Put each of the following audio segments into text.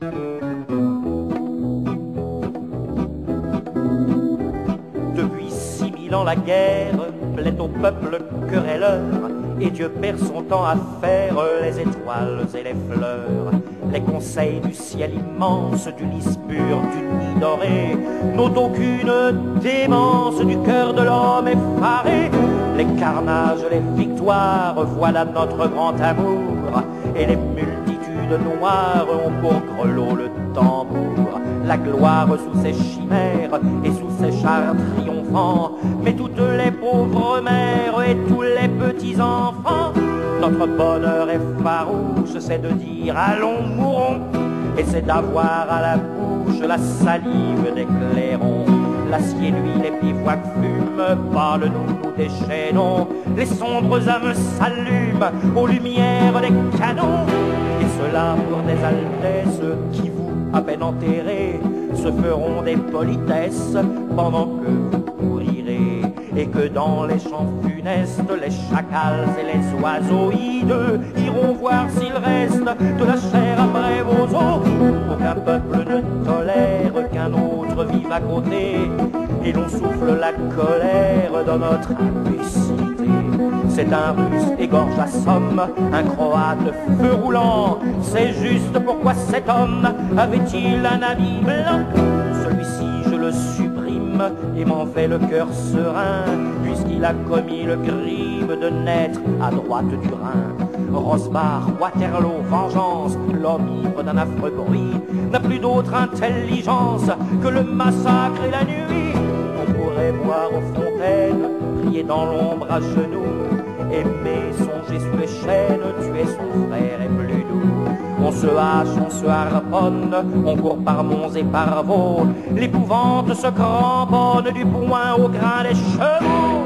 Depuis 6000 ans la guerre plaît au peuple querelleur, et Dieu perd son temps à faire les étoiles et les fleurs. Les conseils du ciel immense, du lys pur, du nid doré, n'ont aucune démence du cœur de l'homme effaré. Les carnages, les victoires, voilà notre grand amour, et les multitudes noires ont pour grelot le tambour. La gloire sous ses chimères et sous ses chars triomphants, mais toutes les pauvres mères et tous les petits enfants. Notre bonheur est farouche, c'est de dire allons mourons, et c'est d'avoir à la bouche la salive des clairons. L'acier, l'huile, les bivouacs fument, parle-nous, nous déchaînons. Les sombres âmes s'allument aux lumières des canons. Et cela pour des altesses qui vous, à peine enterrés, se feront des politesses pendant que vous pourrirez. Et que dans les champs funestes, les chacals et les oiseaux hideux iront voir s'il reste de la chair après vos os. Aucun peuple ne tolère qu'un autre vive à côté, et l'on souffle la colère dans notre imbécilité. C'est un Russe égorge à Somme, un Croate feu roulant. C'est juste pourquoi cet homme avait-il un ami blanc? Celui-ci je le supprime et m'en fait le cœur serein, puisqu'il a commis le crime de naître à droite du Rhin. Rosbach, Waterloo, vengeance, l'homme ivre d'un affreux bruit n'a plus d'autre intelligence que le massacre et la nuit. On pourrait boire aux fontaines, prier dans l'ombre à genoux, aimer, songer sous les chaînes, tuer son frère est plus doux. On se hache, on se harponne, on court par monts et par vaux, l'épouvante se cramponne du poing au grain des chevaux.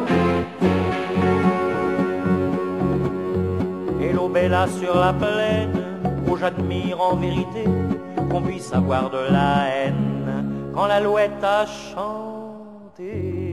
Et l'aube est là sur la plaine, où j'admire en vérité qu'on puisse avoir de la haine quand l'alouette a chanté.